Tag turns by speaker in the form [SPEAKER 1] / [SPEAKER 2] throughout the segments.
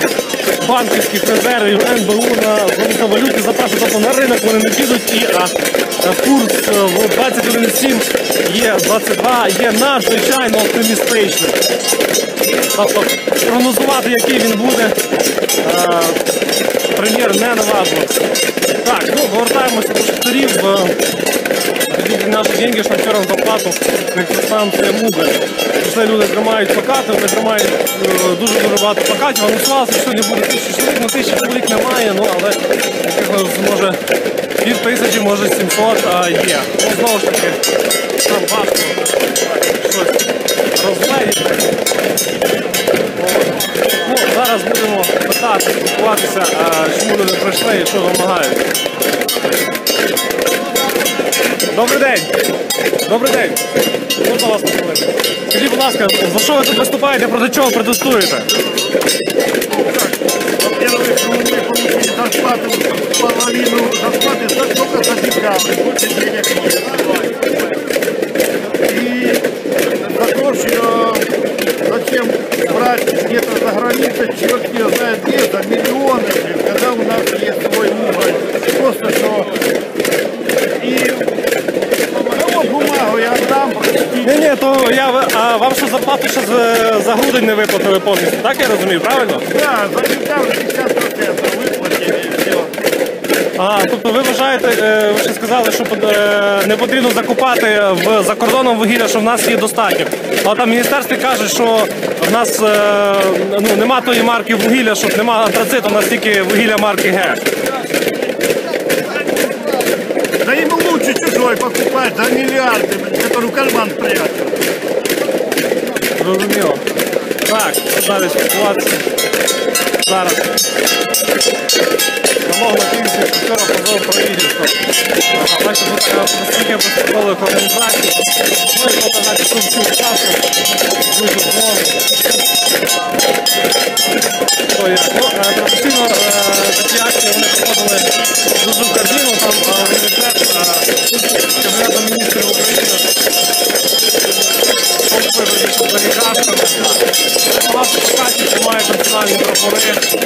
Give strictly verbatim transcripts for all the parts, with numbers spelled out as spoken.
[SPEAKER 1] банківських резервів ен бе у на золотовалютні запаси, тобто на ринок вони не підуть, і а, а курс в двадцять один сім є двадцять два є надзвичайно оптимістичним. Тобто прогнозувати, який він буде, а, прем'єр не наважився. Так, ну, повертаємося до шахтарів. Наші деньги шахтерам зарплату електростанція Муга. Пішли люди тримають плакати, вони тримають дуже-дуже багато плакатів. Анонсувалося, що сьогодні буде тисяча чоловік, ну тисячі чоловік немає, ну але якихось, може, пів тисячі, може сімсот а, є. Ну, знову ж таки, там важко щось розгледіти. Ну, зараз будемо питати, спілкуватися, чому люди прийшли і що вимагають. Добрий день! Добрий день! Можна вас поговорити? Скажіть, будь ласка, за що ви тут виступаєте, проти чого протестуєте?
[SPEAKER 2] Во-первых, что мы получили зарплату, половину зарплаты только за декабрь, больше денег нет. И за то, что зачем брать где-то за границей, черт не знает где, за миллионы, когда у нас есть свой уголь. Просто что... И бумагу я отдам.
[SPEAKER 1] Ні-ні, то я, а вам що зарплату ще за, за грудень не виплатили повністю, так я розумію, правильно?
[SPEAKER 2] Да, за декабрь пятьдесят процентов выплатили и все.
[SPEAKER 1] А, тобто ви вважаєте, ви ще сказали, що не потрібно закупати в, за кордоном вугілля, що в нас є достатньо. А там в міністерстві кажуть, що в нас ну, нема тої марки вугілля, що нема антрациту, у нас тільки вугілля марки Г.
[SPEAKER 2] Да ему лучше чужой покупать за миллиарды, который в карман прячет.
[SPEAKER 1] Зрозуміло. Так, далі спілкуватися. Зараз. Вимог на Київській вчора позов про лідерство. Бачите, тут представники безпекових організацій. Ну і тут, значить, тут всю часу. Дуже змоги. То як? Ну, традиційно такі акції вони проходили дуже в Кабміну, там університет, Кабінетом міністрів України. Попливи з олігархами. Багато плакатів, що мають національні прапори.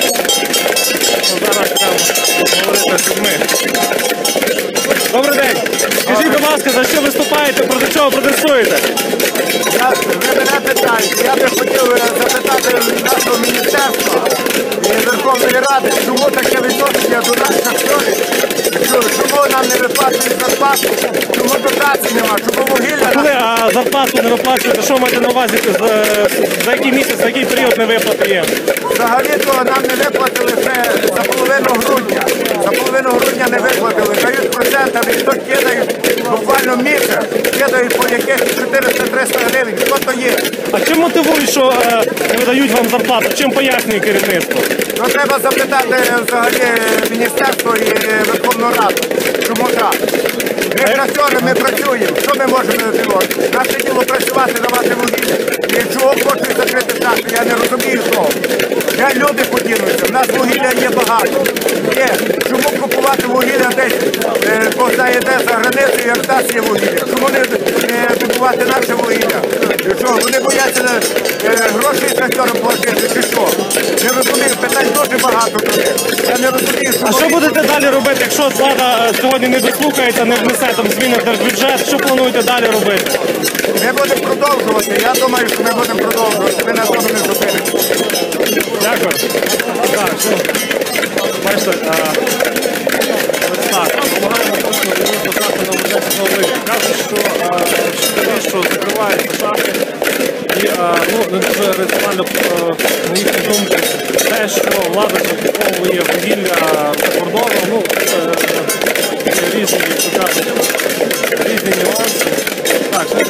[SPEAKER 1] Зараз треба говорити з людьми. Добрий день. Скажіть, будь ласка, за що виступаєте, проти чого протестуєте?
[SPEAKER 2] Я, ви мене питаєте, я би хотів запитати нашого міністерства і Верховної Ради, чому таке відношення до нас шахтерів, чому нам не виплачують зарплату, чому дотацій нема, чому вугілля...
[SPEAKER 1] Коли а зарплату не виплачуєте, що маєте на увазі, за, за який місяць, за який період не виплати є?
[SPEAKER 2] Взагалі-то нам не виплатили вже за половину грудня. За половину грудня не виплатили, дають процентами, і то кидають буквально місяць, кидають по яких чотириста-триста гривень. Хто то є?
[SPEAKER 1] А чим мотивують, що е, не видають вам зарплату? Чим пояснює керівництво?
[SPEAKER 2] Ну, треба запитати взагалі міністерство і Верховну Раду. Чому так? Ми працюємо, ми працюємо. Що ми можемо зробити? Наше діло працювати, давати вугілля. І чого хочуть закрити шахту? Я не розумію того. Де люди подінуться? У нас вугілля є багато. Є. Чому купувати вугілля десь, е, коли йде за границю, як в нас є вугілля? Чому не е, купувати наше вугілля? Що, вони бояться е, грошей трактором платити чи що? Не розумію, питань дуже багато туди. Я не розумію, що...
[SPEAKER 1] А що будете далі робити, якщо влада сьогодні не дослухається, не внесе там зміни в держбюджет? Що плануєте далі робити?
[SPEAKER 2] Ми будемо продовжувати. Я думаю, що ми будемо продовжувати. Ми на тому не зупинимося.
[SPEAKER 1] Дякую. Так, ну, бачите, а, ось так, допомагаємо точно виробити шахти на виробництво нових. Кажуть, що шахтарі, що закриваються шахти, і а, ну, не дуже раціонально, на їхню думку, те, що влада закуповує вугілля за кордоном, ну, це різні, як то кажуть, різні нюанси. Так, ну,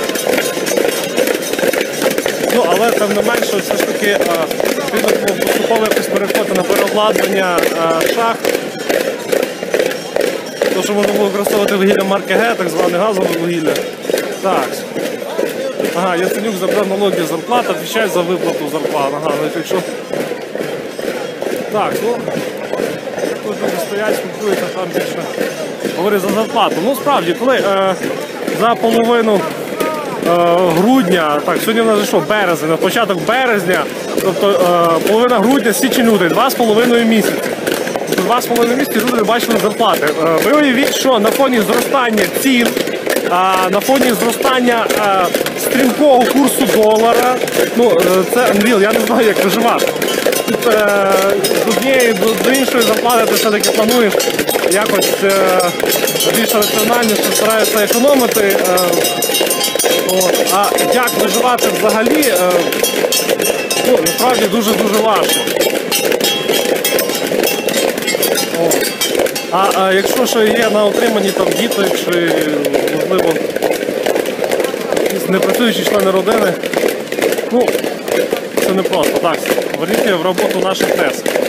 [SPEAKER 1] ну, але тим не менше, все ж таки, потрібно поступово якось переходити на переобладнання шахт. Тому що можна було використовувати вугілля марки Г, так зване газове вугілля. Так. Ага, Яценюк забрав налоги зарплата, відповідає за виплату зарплат. Ага, ну якщо... Так, ну, тут люди стоять, спілкуються, там більше говорить за зарплату. Ну, справді, коли е, за половину грудня, так, сьогодні в нас же що, березень, на початок березня, тобто е, половина грудня, січень, лютий, два з половиною місяці. Два з половиною місяці люди не бачили зарплати. Е, ви уявіть, що на фоні зростання цін, а на фоні зростання е, стрімкого курсу долара, ну е, це Unreal, я не знаю, як виживати. Тут е, з однієї до, до іншої зарплати ти все-таки плануєш якось е, більш раціональніше, стараєшся економити. Е, от. А як виживати взагалі, е, ну, насправді дуже-дуже важко. От. А, а якщо ще є на отриманні там діти чи, можливо, якісь непрацюючі члени родини, ну, це не просто. Так, верніться в роботу наших тез.